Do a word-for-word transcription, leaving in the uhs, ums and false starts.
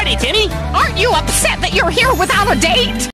ready, Timmy. Aren't you upset that you're here without a date?